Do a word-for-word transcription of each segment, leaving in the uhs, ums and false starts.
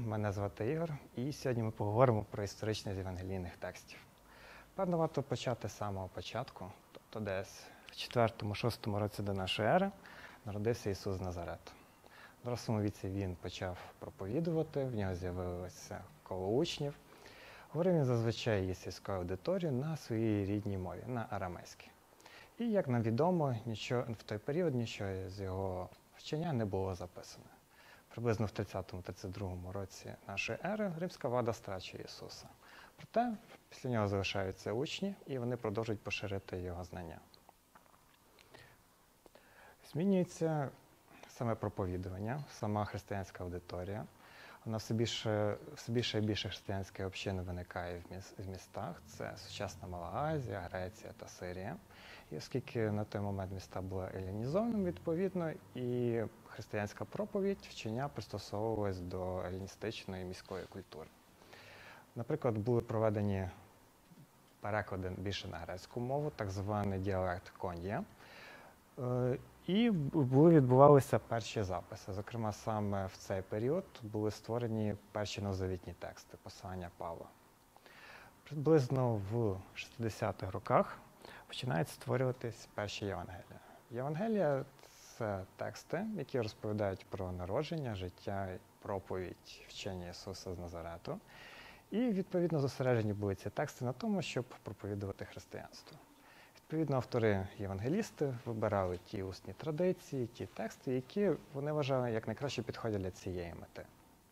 мене звати Ігор, і сьогодні ми поговоримо про історичність євангелійних текстів. Певно, варто почати з самого початку, тобто десь в четвертому-шостому році до нашої ери народився Ісус з Назарету. В дорослому віці він почав проповідувати, в нього з'явилося коло учнів. Говорив він зазвичай із сільською аудиторією на своїй рідній мові, на арамейській. І, як нам відомо, нічого, в той період нічого з його вчення не було записано. Приблизно в тридцятому-тридцять другому році нашої ери римська влада страчує Ісуса. Проте після нього залишаються учні, і вони продовжують поширити його знання. Змінюється саме проповідування, сама християнська аудиторія. Вона все більше, все більше і більше християнських общин виникає в містах. Це сучасна Мала Азія, Греція та Сирія. І оскільки на той момент міста були елінізованими, відповідно, і християнська проповідь, вчення пристосовувалась до еліністичної міської культури. Наприклад, були проведені переклади більше на грецьку мову, так званий діалект Кон'я. І були, відбувалися перші записи. Зокрема, саме в цей період були створені перші новозавітні тексти послання Павла. Приблизно в шістдесятих роках починають створюватись перші Євангелія. Євангелія – це тексти, які розповідають про народження, життя, проповідь, вчення Ісуса з Назарету. І, відповідно, зосереджені були ці тексти на тому, щоб проповідувати християнство. Відповідно, автори-євангелісти вибирали ті усні традиції, ті тексти, які вони вважали як найкраще підходять для цієї мети.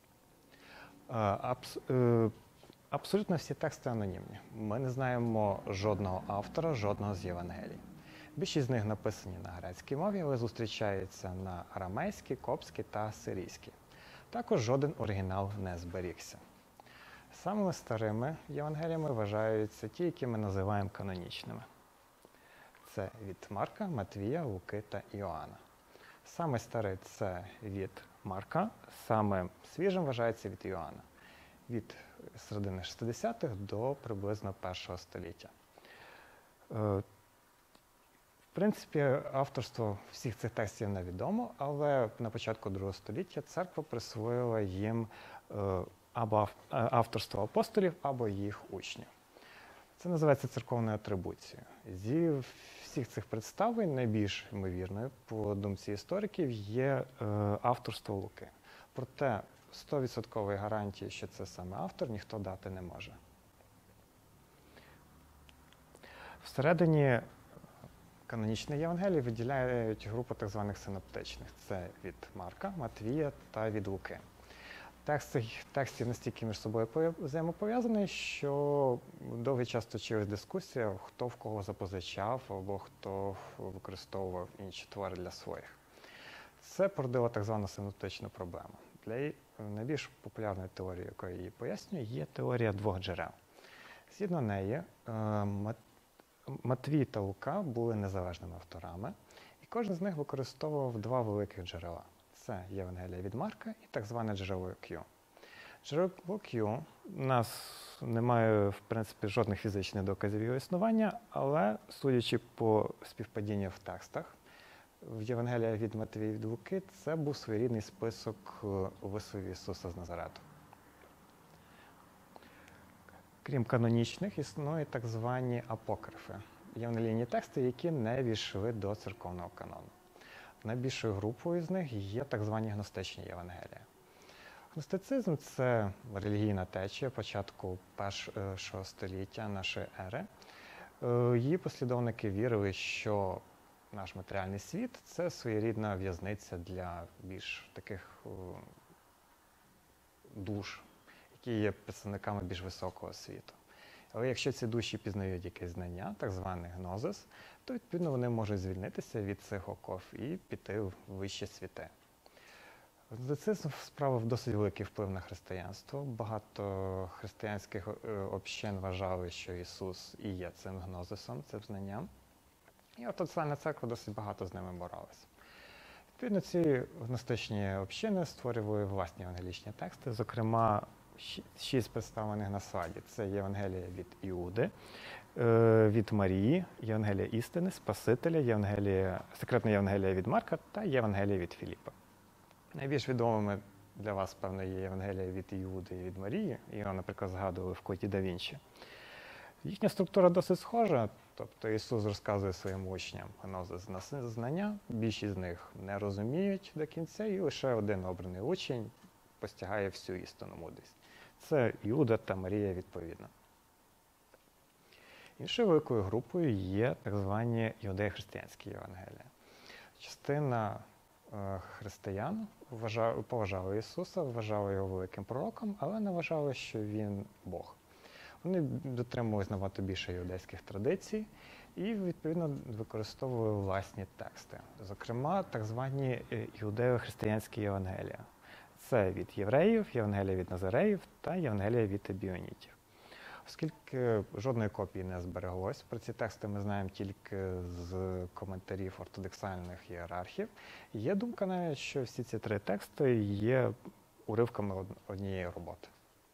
Абс... Абсолютно всі тексти анонімні. Ми не знаємо жодного автора, жодного з Євангелій. Більшість з них написані на грецькій мові, але зустрічаються на арамейській, коптській та сирійській. Також жоден оригінал не зберігся. Самими старими Євангеліями вважаються ті, які ми називаємо канонічними. Це від Марка, Матвія, Луки та Іоанна. Саме старий – це від Марка, саме свіжим вважається від Іоанна. Від середини шістдесятих до приблизно першого століття. В принципі, авторство всіх цих текстів невідомо, але на початку другого століття церква присвоїла їм або авторство апостолів, або їх учнів. Це називається церковною атрибуцією. Зі всіх цих представлень найбільш ймовірною, по думці істориків, є авторство Луки. Проте сто відсотків гарантії, що це саме автор, ніхто дати не може. Всередині канонічних Євангелій виділяють групу так званих синоптичних. Це від Марка, Матвія та від Луки. Тексти текстів настільки між собою взаємопов'язані, що довгий час точилась дискусія, хто в кого запозичав або хто використовував інші твори для своїх. Це породило так звану синоптичну проблему. Для найбільш популярної теорії, якою її пояснює, є теорія двох джерел. Згідно неї, Матвій та Лука були незалежними авторами, і кожен з них використовував два великих джерела. Це Євангелія від Марка і так зване джерело Q. Джерело Q, у нас немає, в принципі, жодних фізичних доказів його існування, але, судячи по співпадінню в текстах, в Євангелії від Матвія і від Луки це був своєрідний список висловів Ісуса з Назарету. Крім канонічних, існують так звані апокрифи – євангелійні тексти, які не війшли до церковного канону. Найбільшою групою з них є так звані гностичні Євангелія. Гностицизм – це релігійна течія початку першого століття нашої ери. Її послідовники вірили, що наш матеріальний світ – це своєрідна в'язниця для більш таких душ, які є представниками більш високого світу. Але якщо ці душі пізнають якесь знання, так званий гнозис, то, відповідно, вони можуть звільнитися від цих оков і піти в вищі світи. Гностицизм справив досить великий вплив на християнство. Багато християнських общин вважали, що Ісус і є цим гнозисом, цим знанням. І ортодоксальна церква досить багато з ними боролася. Відповідно, ці гностичні общини створювали власні евангелічні тексти, зокрема, шість представлених на слайді. Це Євангелія від Іуди, від Марії, Євангелія істини, Спасителя, Євангелія, секретна Євангелія від Марка та Євангелія від Філіпа. Найбільш відомими для вас, певно, є Євангелія від Іуди і від Марії, і його, наприклад, згадували в Коді да Вінчі. Їхня структура досить схожа, тобто Ісус розказує своїм учням гнозис знання, більшість з них не розуміють до кінця, і лише один обраний учень постигає всю істинну мудрість. Це Іуда та Марія відповідно. Іншою великою групою є так звані іудео-християнські Євангелія. Частина е, християн вважали, поважали Ісуса, вважали його великим пророком, але не вважали, що він Бог. Вони дотримувалися набагато більше іудейських традицій і, відповідно, використовували власні тексти. Зокрема, так звані іудео-християнські Євангелія. Це від євреїв, Євангелія від Назареїв та Євангелія від ебіонітів. Оскільки жодної копії не збереглось, про ці тексти ми знаємо тільки з коментарів ортодоксальних ієрархів. Є думка навіть, що всі ці три тексти є уривками однієї роботи.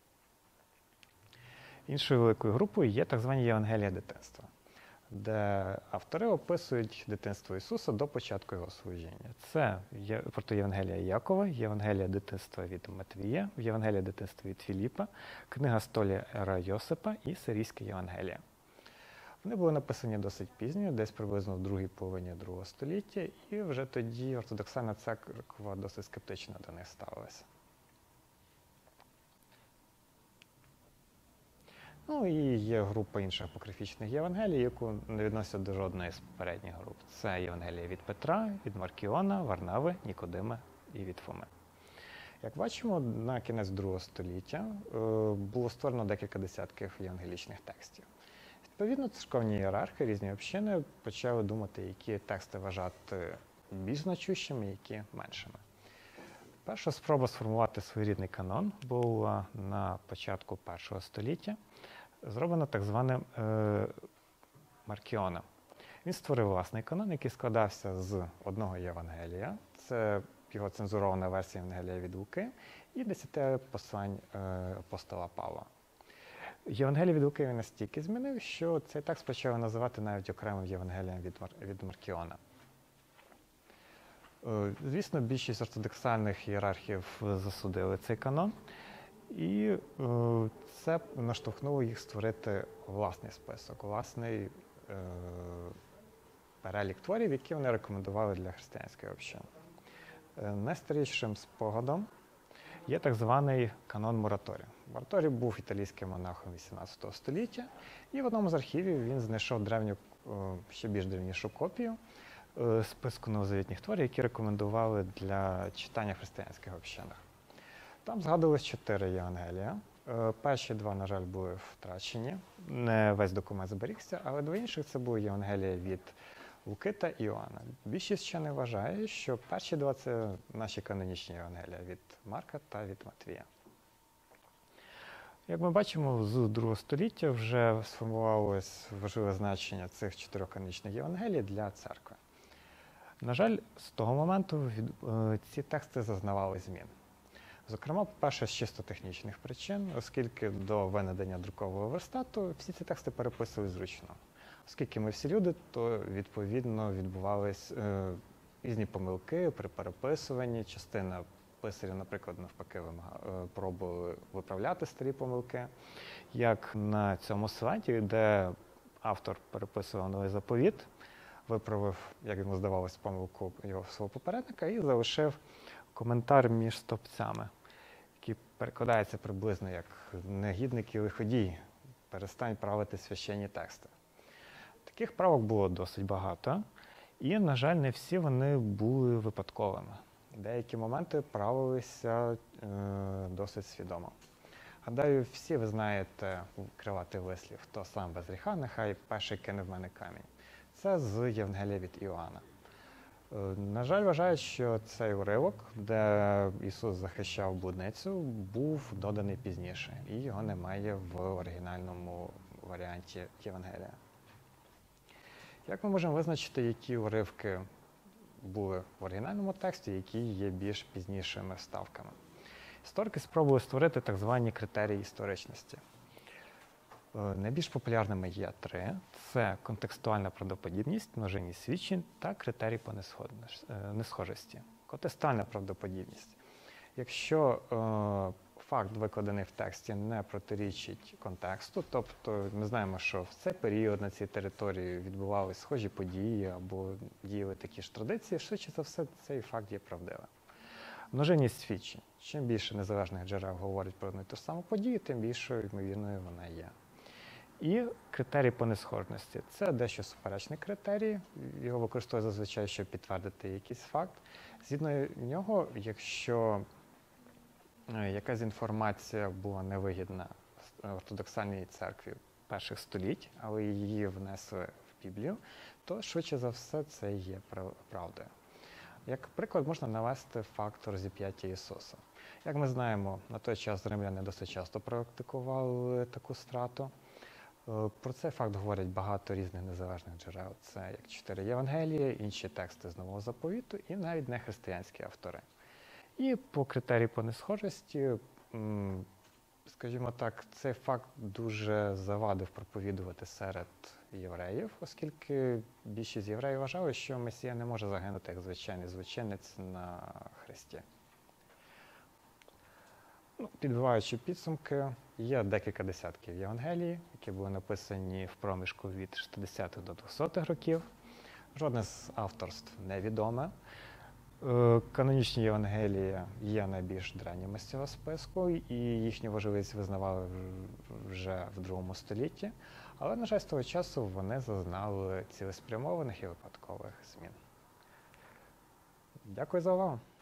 Іншою великою групою є так звані Євангелія дитинства, де автори описують дитинство Ісуса до початку його служіння. Це протоєвангелія Якова, Євангелія дитинства від Матвія, Євангелія дитинства від Філіпа, книга Столяра Йосипа і Сирійська Євангелія. Вони були написані досить пізно, десь приблизно в другій половині другого століття, і вже тоді ортодоксальна церква досить скептично до них ставилася. Ну і є група інших апокрифічних Євангелій, яку не відносять до жодної з попередніх груп. Це Євангелія від Петра, від Маркіона, Варнави, Нікодима і від Фоми. Як бачимо, на кінець другого століття було створено декілька десятків євангелічних текстів. Відповідно, церковні ієрархи, різні общини почали думати, які тексти вважати більш значущими, які меншими. Перша спроба сформувати своєрідний канон була на початку першого століття, зроблена так званим е, Маркіоном. Він створив власний канон, який складався з одного Євангелія, це його цензурована версія Євангелія від Луки, і десяти послань е, апостола Павла. Євангелія від Луки він настільки змінив, що цей текст почали називати навіть окремим Євангелієм від, Мар... від Маркіона. Звісно, більшість ортодоксальних ієрархів засудили цей канон, і це наштовхнуло їх створити власний список, власний е, перелік творів, які вони рекомендували для християнської общини. Найстарішим спогадом є так званий канон Мораторі. Мораторі був італійським монахом вісімнадцятого століття, і в одному з архівів він знайшов древню, ще більш древнішу копію списку новозавітніх творів, які рекомендували для читання в християнських общинах. Там згадувалось чотири Євангелія. Перші два, на жаль, були втрачені. Не весь документ зберігся, але два інших це були Євангелія від Луки та Іоанна. Більшість ще не вважає, що перші два – це наші канонічні Євангелія від Марка та від Матвія. Як ми бачимо, з другого століття вже сформувалось важливе значення цих чотирьох канонічних Євангелій для церкви. На жаль, з того моменту ці тексти зазнавали змін. Зокрема, по-перше, з чисто технічних причин, оскільки до винайдення друкового верстату всі ці тексти переписували зручно. Оскільки ми всі люди, то, відповідно, відбувались е, різні помилки при переписуванні. Частина писарів, наприклад, навпаки, вимагали, пробували виправляти старі помилки. Як на цьому слайді, де автор переписував новий заповіт, виправив, як йому здавалось, помилку його свого попередника і залишив коментар між стовпцями, який перекладається приблизно як «негідник і лиходій, перестань правити священні тексти». Таких правок було досить багато, і, на жаль, не всі вони були випадковими. Деякі моменти правилися е, досить свідомо. Гадаю, всі ви знаєте крилатий вислів «Хто сам без гріха, нехай перший кине в мене камінь». Це з Євангелія від Іоанна. На жаль, вважають, що цей уривок, де Ісус захищав блудницю, був доданий пізніше, і його немає в оригінальному варіанті Євангелія. Як ми можемо визначити, які уривки були в оригінальному тексті, які є більш пізнішими вставками? Історики спробували створити так звані критерії історичності. Найбільш популярними є три. Це контекстуальна правдоподібність, множинність свідчень та критерій по несхожості. Контекстуальна правдоподібність. Якщо е, факт, викладений в тексті, не протирічить контексту, тобто ми знаємо, що в цей період на цій території відбувалися схожі події або діяли такі ж традиції, швидше за все, цей факт є правдивим. Множинність свідчень. Чим більше незалежних джерел говорить про одну і ту ж саму подію, тим більшою ймовірною вона є. І критерій по несхожності. Це дещо суперечний критерій. Його використовують зазвичай, щоб підтвердити якийсь факт. Згідно нього, якщо якась інформація була невигідна ортодоксальній церкві перших століть, але її внесли в Біблію, то швидше за все це є правдою. Як приклад можна навести факт розіп'яття Ісуса. Як ми знаємо, на той час римляни досить часто практикували таку страту. Про цей факт говорять багато різних незалежних джерел. Це як чотири Євангелії, інші тексти з Нового Заповіту і навіть нехристиянські автори. І по критерії по несхожості, скажімо так, цей факт дуже завадив проповідувати серед євреїв, оскільки більшість євреїв вважали, що Месія не може загинути як звичайний злочинець на хресті. Ну, підбиваючи підсумки, є декілька десятків Євангелій, які були написані в проміжку від шістдесятих до двохсотих років. Жодне з авторств невідоме. Канонічні Євангелії є найбільш древніми з цього списку, і їхню важливість визнавали вже в другому столітті, але, на жаль, з того часу вони зазнали цілеспрямованих і випадкових змін. Дякую за увагу!